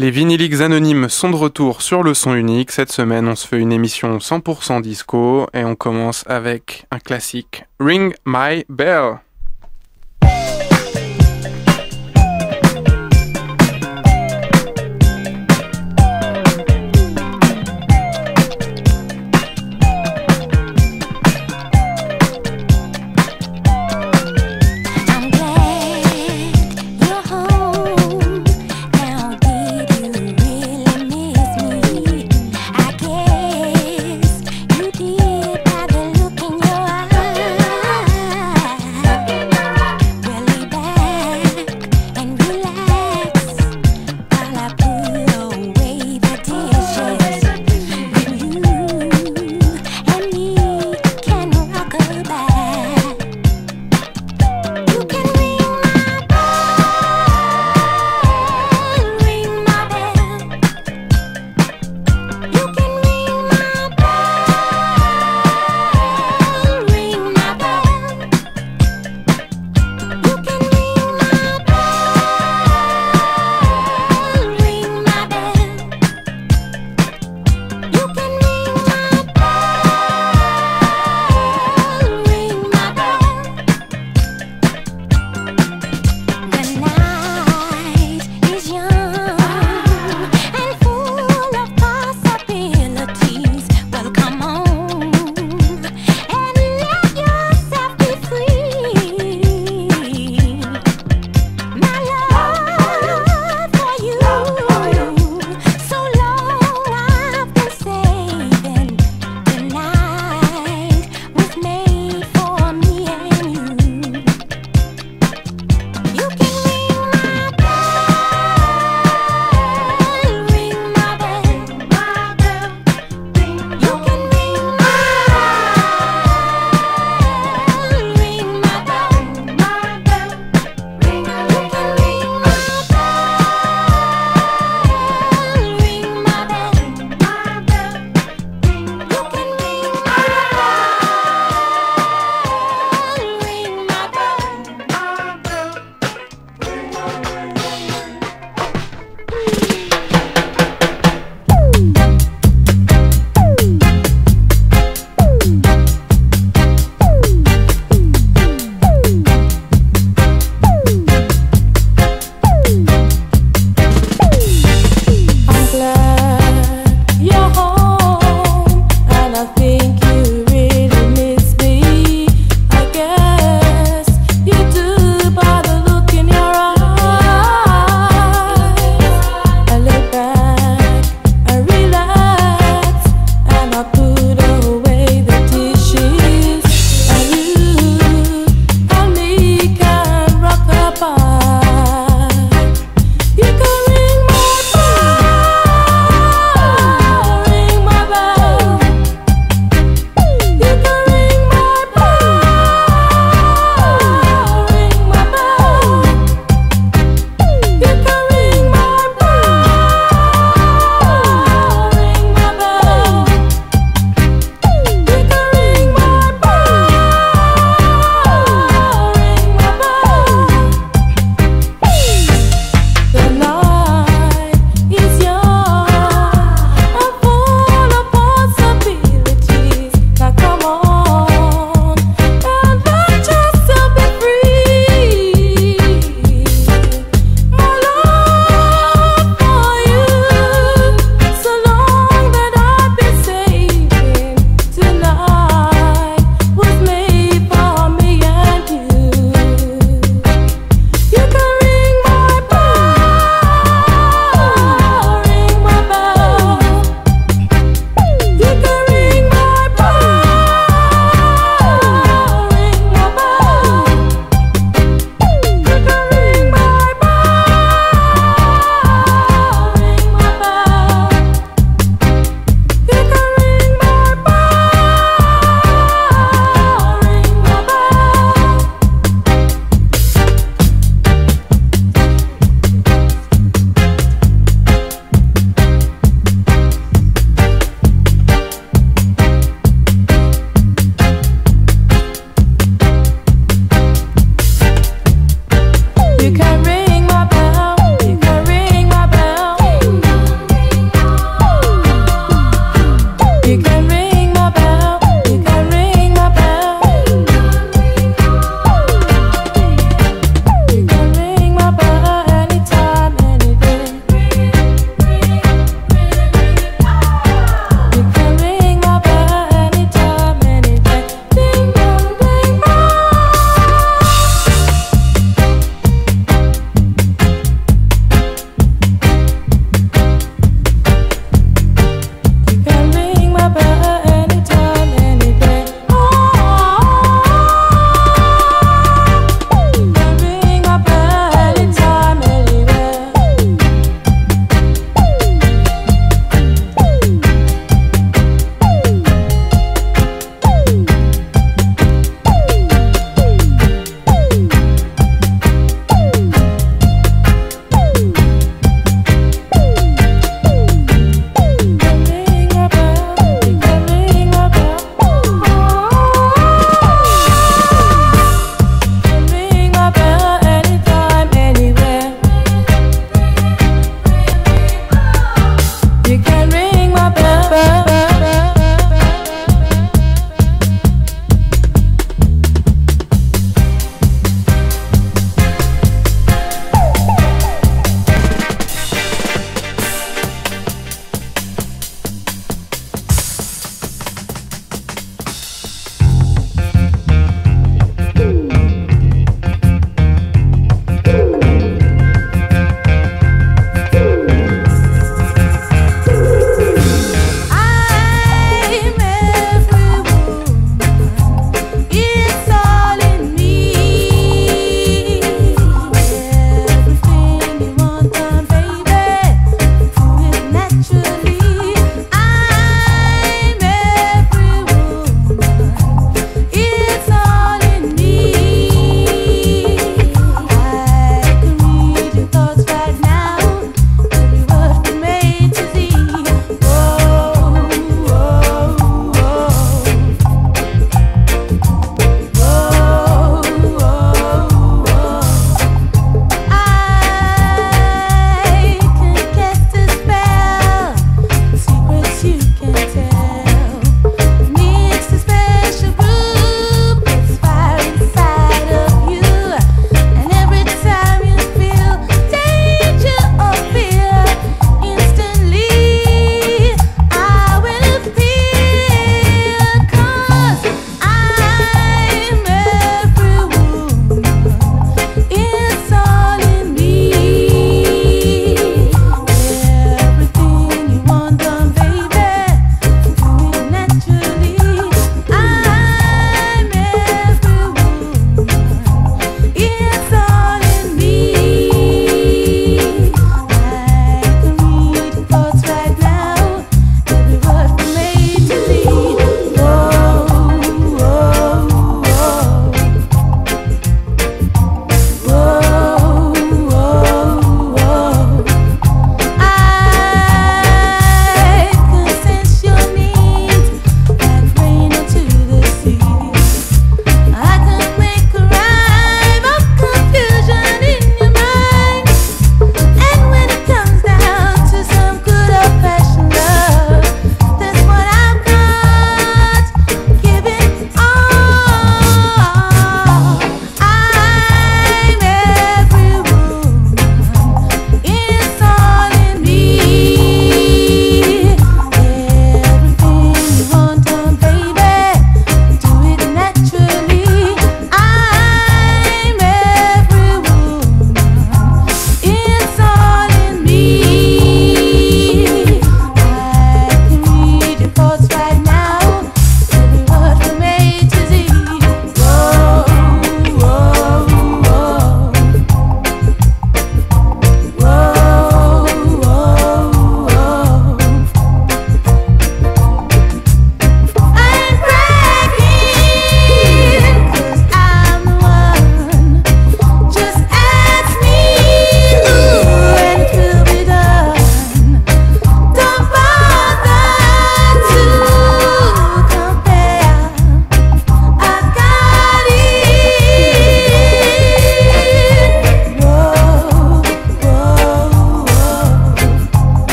Les Vinyliques Anonymes sont de retour sur le son unique. Cette semaine, on se fait une émission 100% disco et on commence avec un classique, Ring My Bell. You did by the look in your eyes.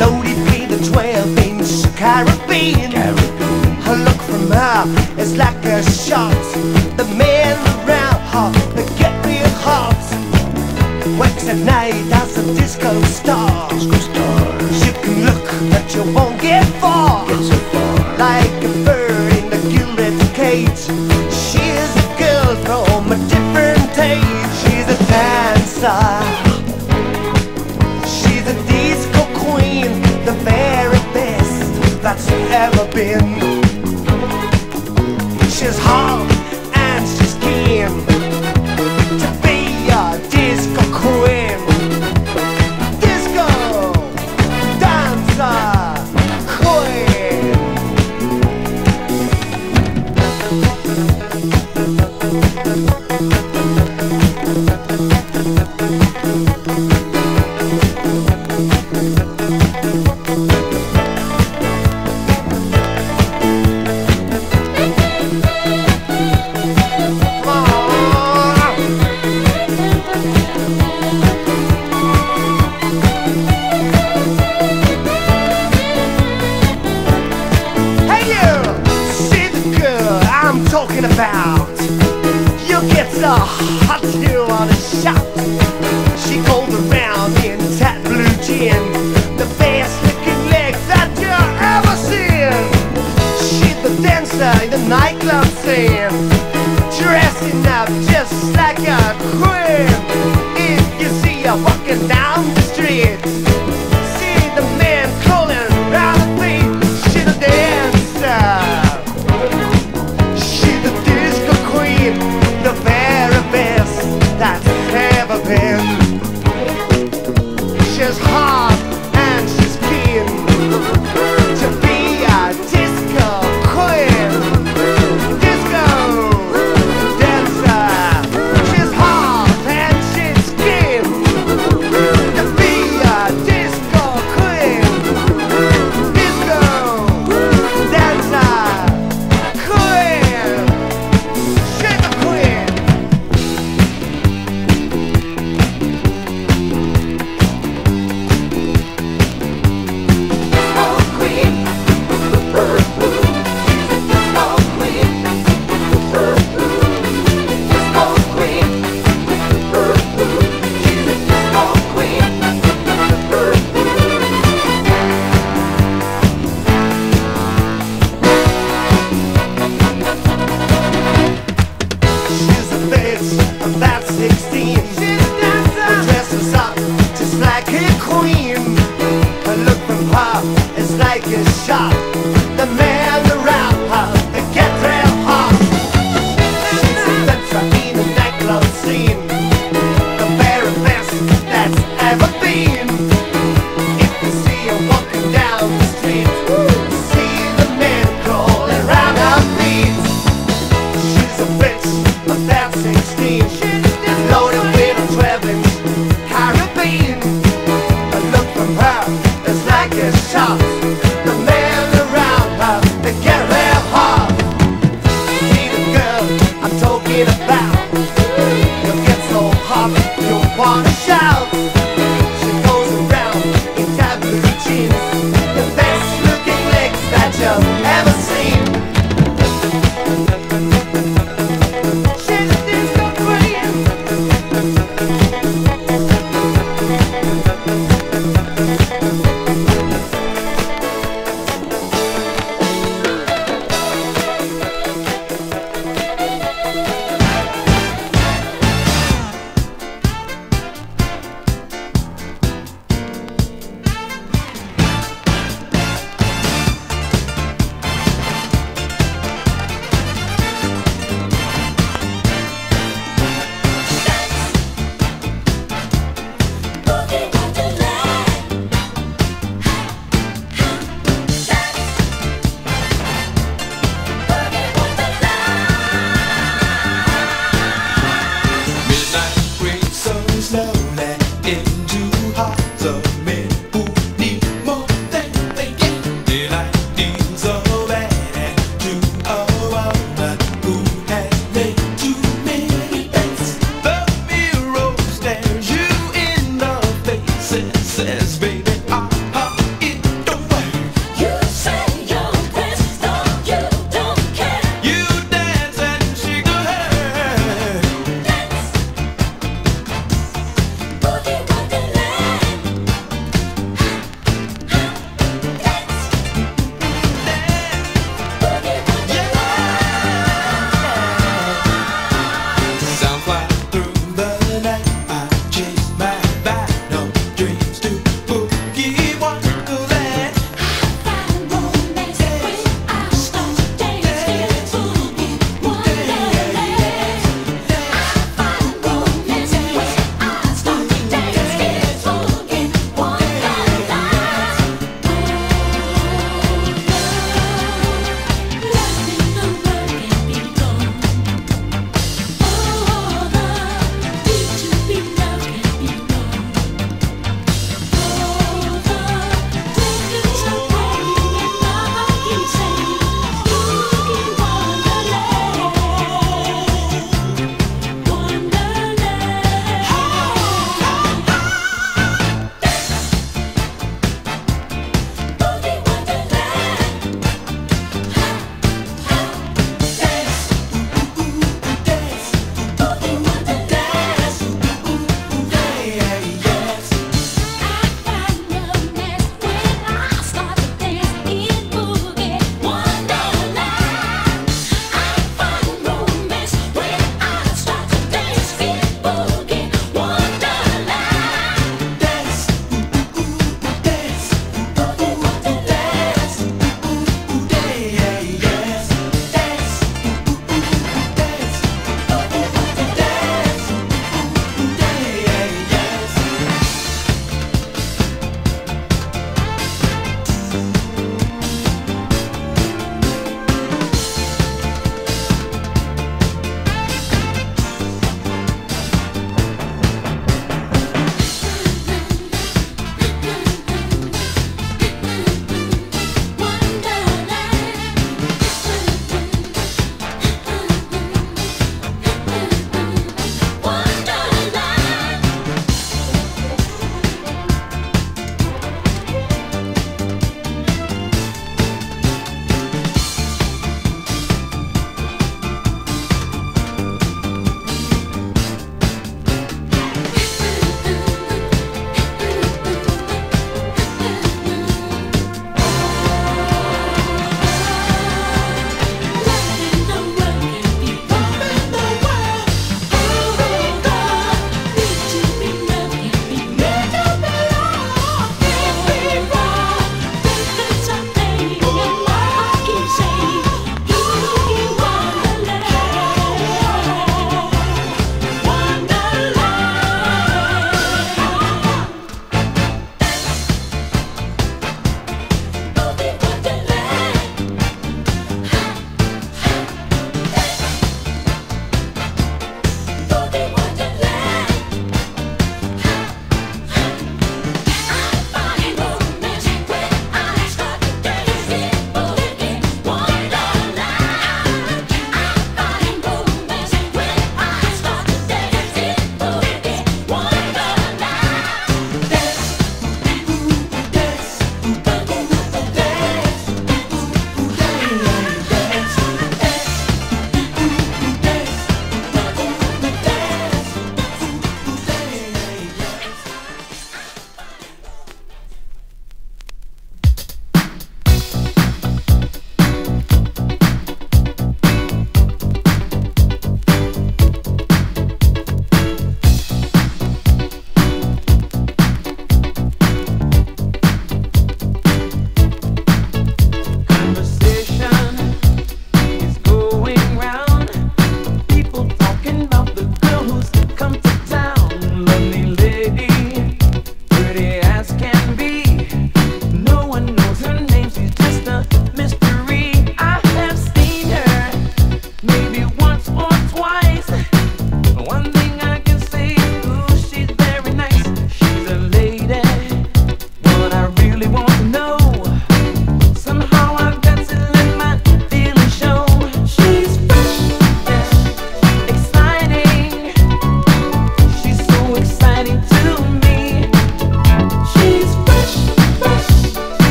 loaded with a 12-inch Caribbean. A look from her is like a shot. The men around her, they get real hot. Works at night as a disco star. You can look, but you won't get far. Like a bird in a gilded cage. She's a girl from a different age. She's a dancer. She's a disco queen, the very best that's ever been. She's hot and she's keen to be a disco queen. Disco dancer queen. Talking about you get so hot you wanna shout. She goes around in that blue jean, the best looking legs that you ever seen. She's the dancer in the nightclub scene, dressing up just like a queen. If you see her walking down the street, see the men crawling around the feet. She's a dancer, the very best that's ever been. She's hot and she's keen to be a disco queen. Disco dancer. She's hot and she's keen to be a disco queen. Disco dancer queen. She's a queen. About 16, her dress is up just like a queen. Her look from her is like a shot. The men around her, they get real hot. She's a dancer in a nightclub scene, the very best that's ever been. If you see her walking down the street, see the men crawling around her feet. She's a bitch about 16. Loaded with a 12-inch Caribbean. A look from her is like a shot. The men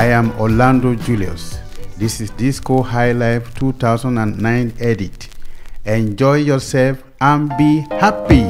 I am Orlando Julius. This is Disco High Life 2009 edit. Enjoy yourself and be happy.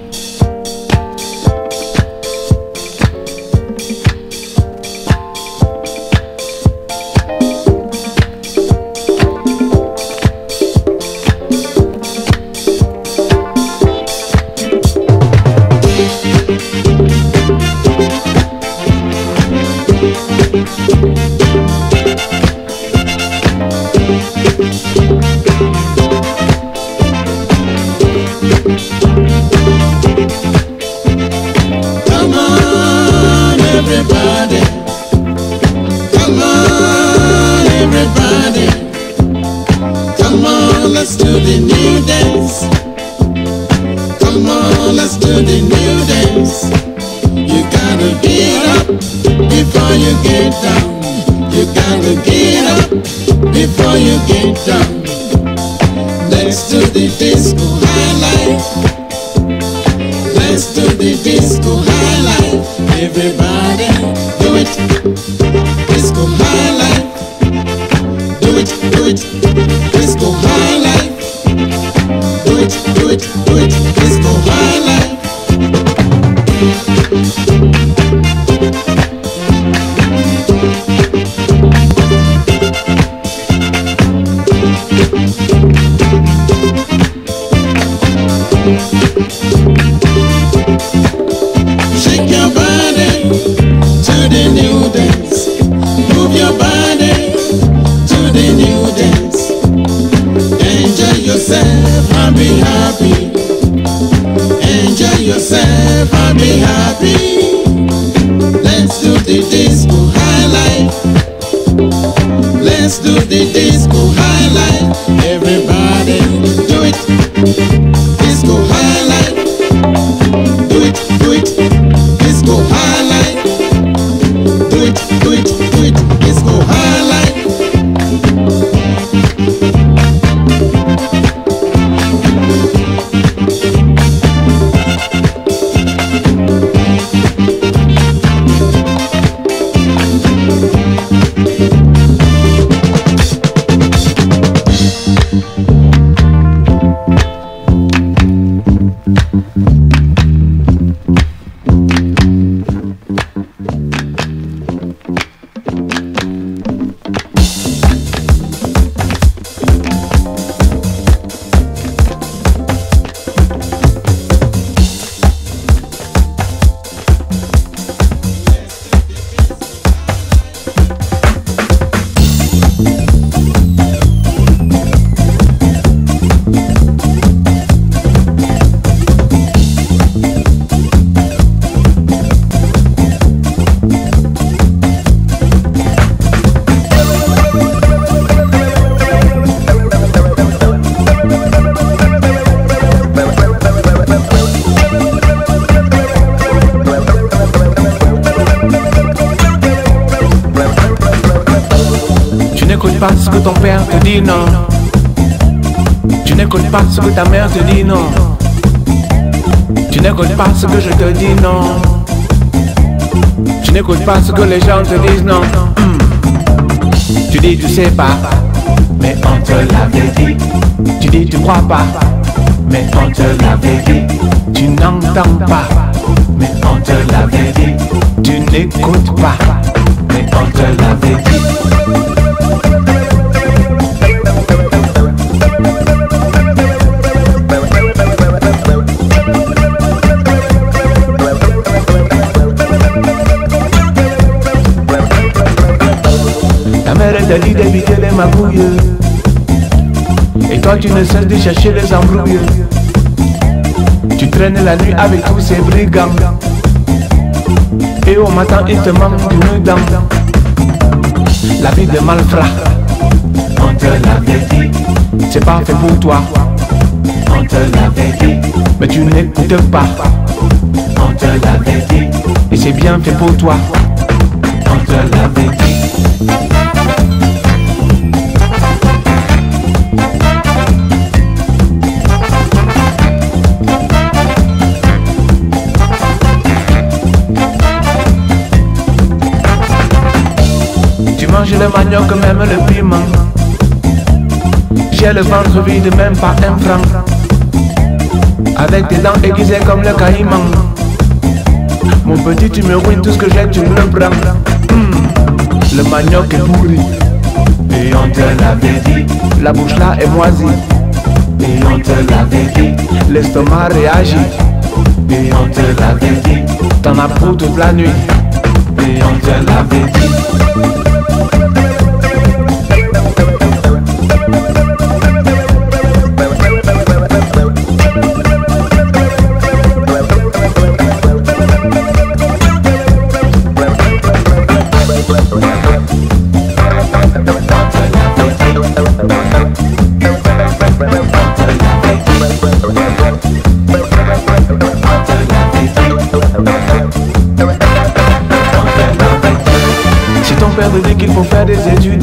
pas ce que ton père te dit, non. Tu n'écoutes pas ce que ta mère te dit, non. Tu n'écoutes pas ce que je te dis, non. Tu n'écoutes pas ce que les gens te disent, non. Tu dis tu sais pas, mais on te l'avait dit. Tu dis tu crois pas, mais on te l'avait dit. Tu n'entends pas, mais on te l'avait dit. Tu n'écoutes pas, mais on te l'avait dit. Ta mère t'a dit d'éviter les magouilles, et toi tu ne cesses de chercher les embrouilles. Tu traînes la nuit avec tous ces brigands, et au matin il te manque une dent. La vie de malfrat, on te l'avait dit, c'est pas fait pour toi. On te l'avait dit, mais tu n'écoutes pas. On te l'avait dit, et c'est bien fait pour toi. On te l'avait dit. le manioc, même le piment. J'ai le ventre vide, même pas un franc. Avec des dents aiguisées comme le caïman. Mon petit, tu me ruines tout ce que j'ai, tu me le prends. Le manioc est pourri. Et on te l'avait dit. La bouche là est moisie. Et on te l'avait dit. L'estomac réagit. Et on te l'avait dit. T'en as pour toute la nuit. Et on te l'avait dit. Te dit qu'il faut faire des études.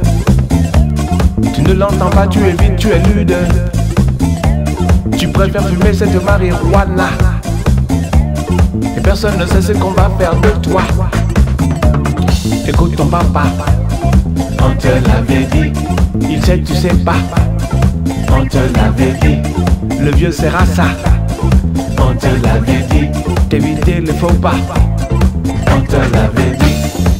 Tu ne l'entends pas, tu es vide, tu es lude. Tu préfères fumer cette marijuana. Et personne ne sait ce qu'on va faire de toi. Écoute ton papa. On te l'avait dit. Il sait, tu sais pas. On te l'avait dit. Le vieux sert à ça. On te l'avait dit. D'éviter le faux pas. On te l'avait dit.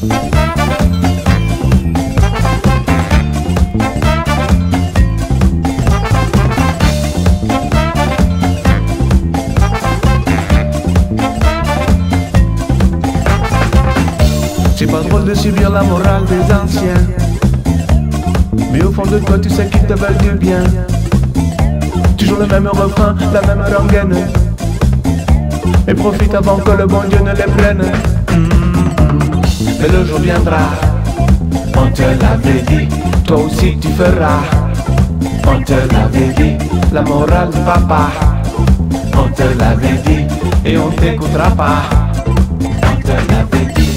C'est pas drôle de subir la morale des anciens. Mais au fond de toi tu sais qu'ils te veulent du bien. Toujours le même refrain, la même rengaine. Mais profite avant que le bon Dieu ne les prenne. Mais le jour viendra. On te l'avait dit. Toi aussi tu feras. On te l'avait dit. La morale du papa. On te l'avait dit. Et on t'écoutera pas. On te l'avait dit.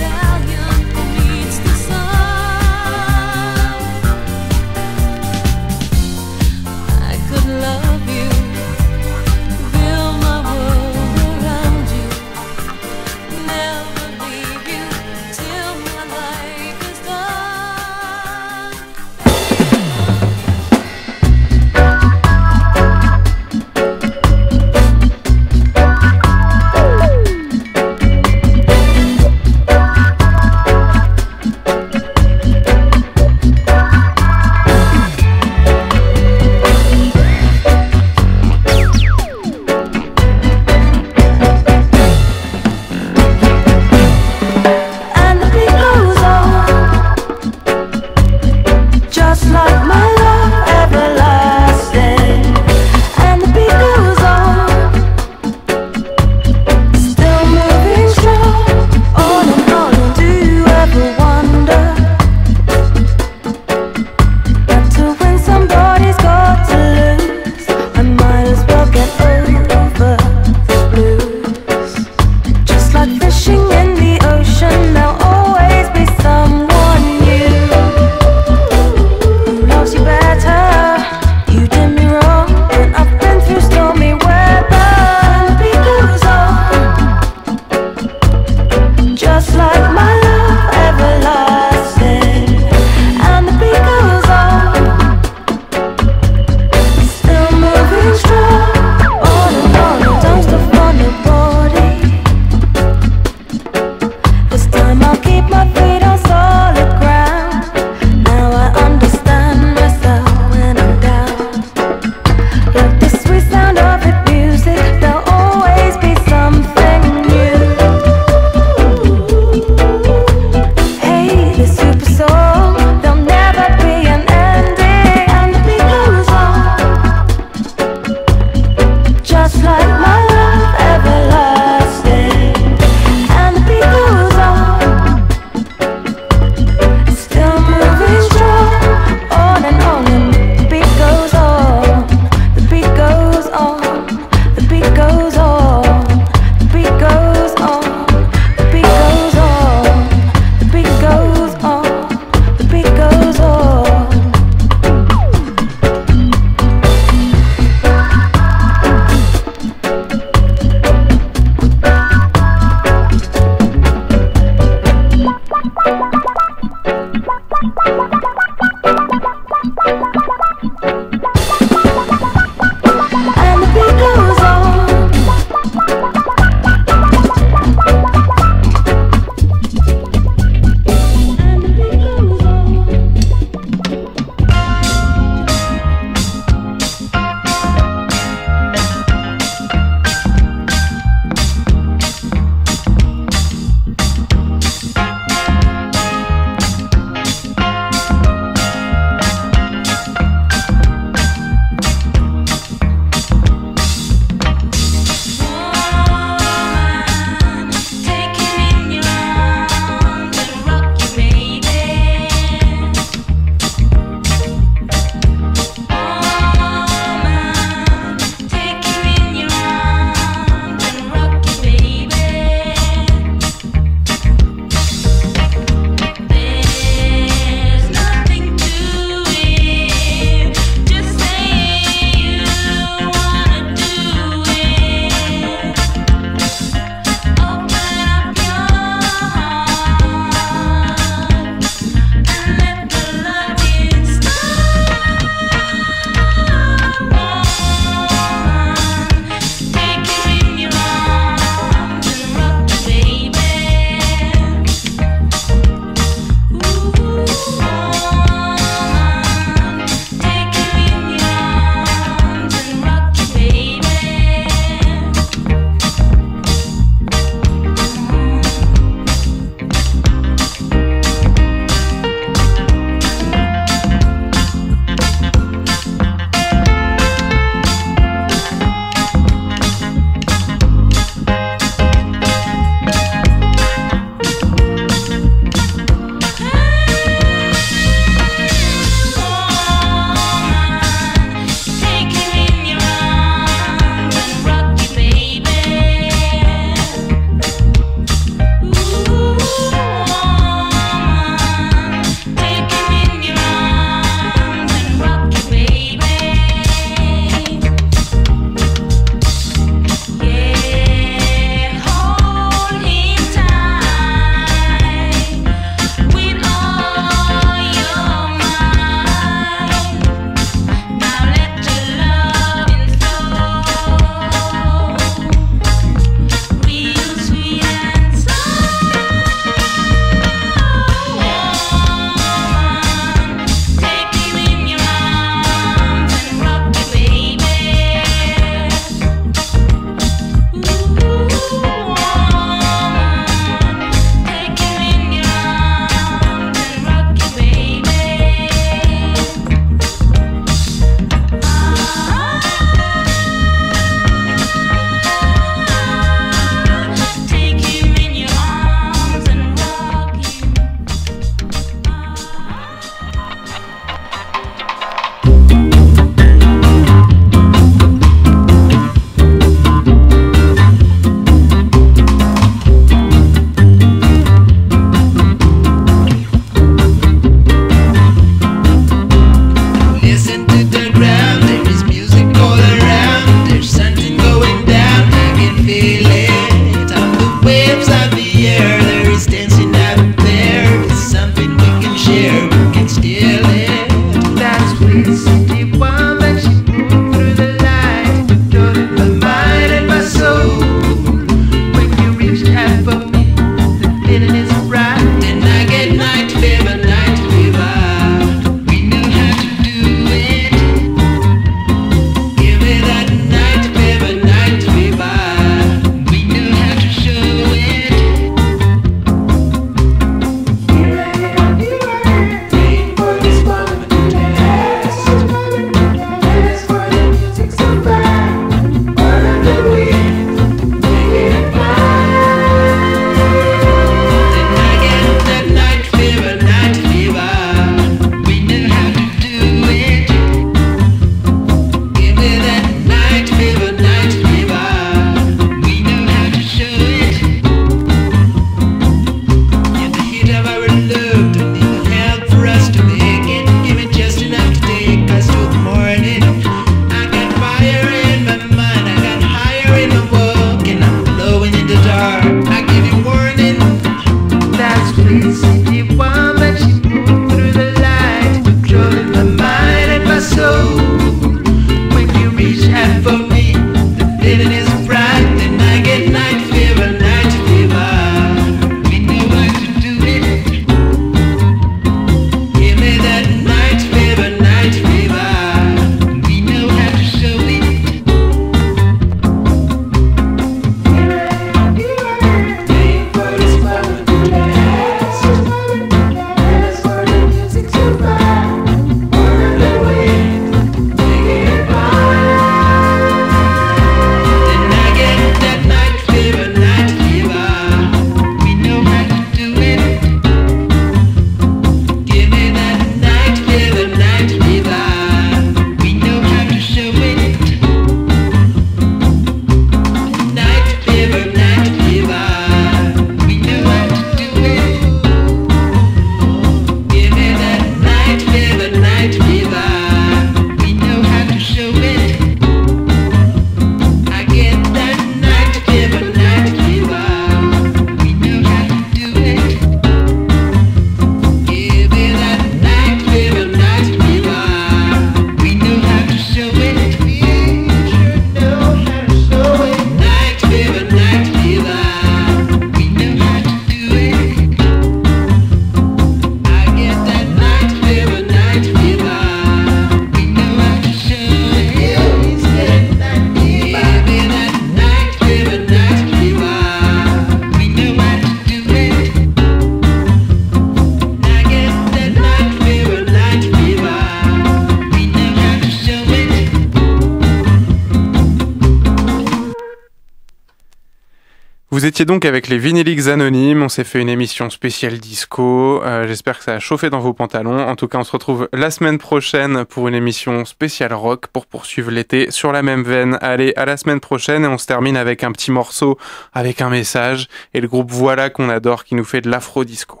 étiez donc avec les Vinyliques Anonymes, on s'est fait une émission spéciale disco, j'espère que ça a chauffé dans vos pantalons. En tout cas, on se retrouve la semaine prochaine pour une émission spéciale rock pour poursuivre l'été sur la même veine. Allez, à la semaine prochaine et on se termine avec un petit morceau avec un message et le groupe Voilà qu'on adore qui nous fait de l'afro-disco.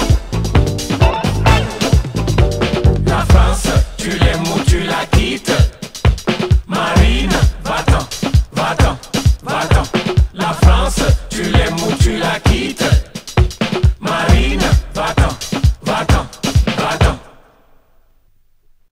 Tu l'aimes ou tu la quittes.